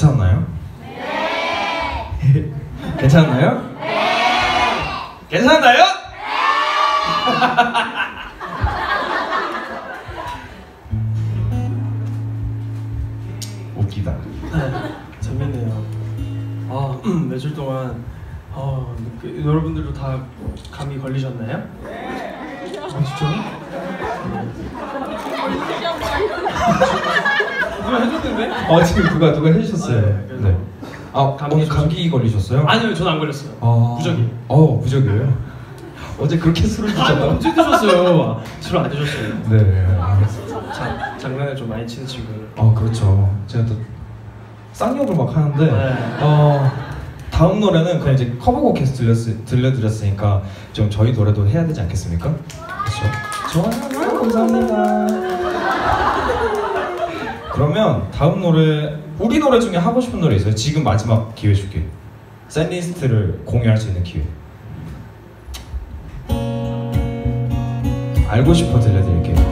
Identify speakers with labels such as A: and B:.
A: 괜찮나요? 네. 괜찮나요? 네. 괜찮나요? 네. 웃기다.
B: 네, 재밌네요. 며칠 동안 여러분들도 다 감이 걸리셨나요? 진짜요? 누가 해줬는데?
A: 지금 누가 해주셨어요. 네. 오늘 감기 걸리셨어요?
B: 아니요, 저는 안 걸렸어요. 무적이에요.
A: 무적이에요? 어제 그렇게 술을 드셨나요?
B: 언제 드셨어요? 술 안 드셨어요.
A: 네.
B: 장난을 좀 많이 치는 친구를.
A: 그렇죠. 제가 또 쌍욕을 막 하는데
B: 네.
A: 다음 노래는 그냥 이제 커버곡 계속 들려드렸으니까 좀 저희 노래도 해야 되지 않겠습니까? 그렇죠. 좋아요. 감사합니다. 그러면 다음 노래, 우리 노래 중에 하고 싶은 노래 있어요? 지금 마지막 기회 줄게요. 셋리스트를 공유할 수 있는 기회. 알고 싶어 들려드릴게요.